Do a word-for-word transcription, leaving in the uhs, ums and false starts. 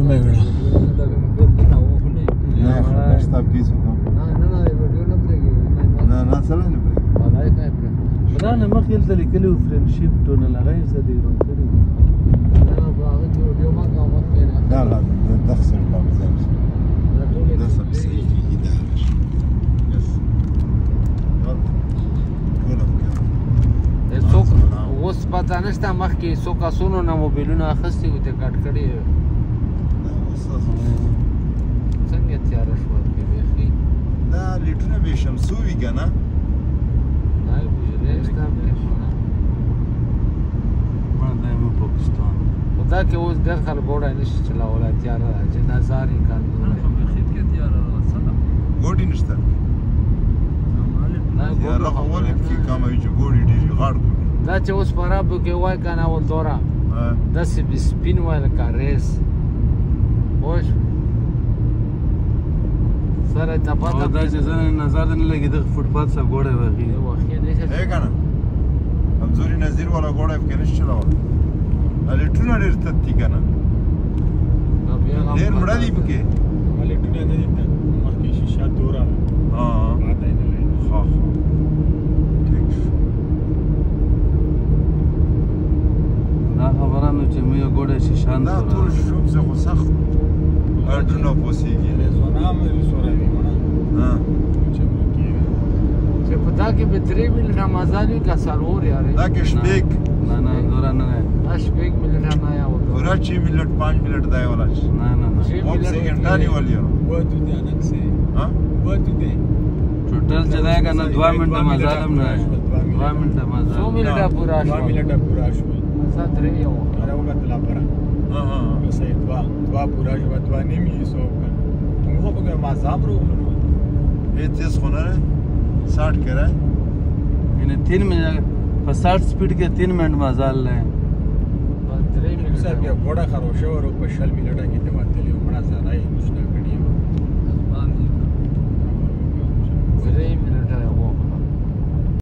मैं बड़ा ना नस्ता पीस ना ना ना वीडियो न ब्रेगी ना ना चला नहीं ब्रेक والله काय ब्रेक دا نه مخ یل تل کلو فرندشپ ټونه لګای څه دی ورو کړی انا باغ वीडियो ما کا وخت نه لا لا تخسر لا بزاف ده سب سيء في إدارة بس څوک اوس پتا نشته مخکې څو کسونو نه موبایلونه اخیستي وو ته کټ کړي څنګه تیار شو په بیخي دا لیټونه به شمسو وی کنه نه بوجلې نشته ما دایمو پاکستان خدا کې اوس ډېر خلک ګوډه نشي چلاولی تیاره ده چې نظار یې کاندونه ګوډي نشته تیاره خو ولې پکې کمه وي چې ګوډي ډېرې غاړ ګوډي دا چې اوس په رابو کې وای که نه اول دوره داسې سپین وای لکه ریس پوه شو سره ته پته دا چې زه نظر نه لګي دغه فوټپاث څخه ګوډی وغي ای کنه کمزوري نظیر والا ګوډه پکې نشي چلاولی دا لیټونه ډېر تت دي کنه ډېر مړه دي پکې لیټونه نه دي مخکې شیشه توره ها ماته یې نه لګي ښه ښه ټیک شو دا خبره نو چې مې ګوډه شیشان دا ټول شوم زه خو سخت اډونه پوسیږي رزونه مې سوره وي مړه ها چې مکیږي چې په دا کې به درې منټه مزال وي که څلور یارې دا کې شپېک نه نه دوره نه دی دا شپږ منټه نه یا پورا چھ منٹ پانچ منٹ دا والا نه نه نه موږ سیکنډا نیولې و تو دې انک سي ها و تو دې ټوټل چې دا کنه دوه منټه مزال هم نه دوه منټه مزال څو منټه پورا شو دوه منټه پورا شو زه درې یو اره وګتلا پره ها ها بس یې دوا دوا پورا شو دوا نیمه سو موږ په ما زابرو ये तेज होना है साठ कह रहा है इन्हें तीन मिनट पर साठ स्पीड के तीन मिनट मजाल है بس درې منټه सर बड़ा खरोशे और ऊपर शल मिलटा की ते बात ले बड़ा सारा है कुछ ना